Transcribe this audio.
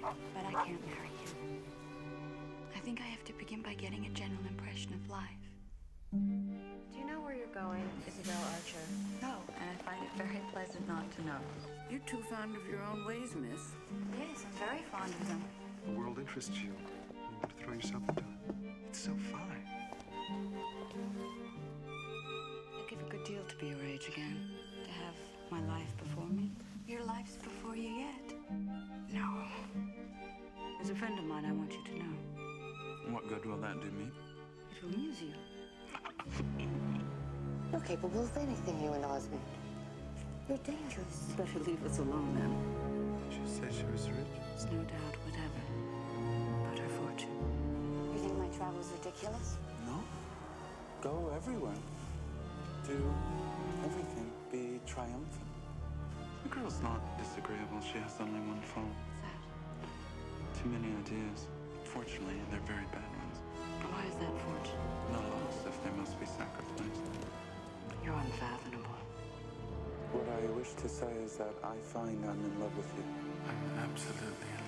But I can't marry you. I think I have to begin by getting a general impression of life. Do you know where you're going, Isabel Archer? No, and I find it very pleasant not to know. You're too fond of your own ways, miss. Yes, I'm very fond of them. The world interests you. You want to throw yourself into it. It's so fine. I'd give a good deal to be your age again. To have my life before me. Your life's before you yet. No. There's a friend of mine I want you to know. What good will that do me? It will amuse you. You're capable of anything, you and Osmond. You're dangerous. Better leave us alone then. Did you say she was rich? There's no doubt whatever about her fortune. You think my travel's ridiculous? No. Go everywhere. Do everything. Be triumphant. The girl's not disagreeable. She has only one fault. What's that? Too many ideas. Fortunately, they're very bad ones. Why is that fortune? No loss if they must be sacrificed. You're unfathomable. What I wish to say is that I find I'm in love with you. I'm absolutely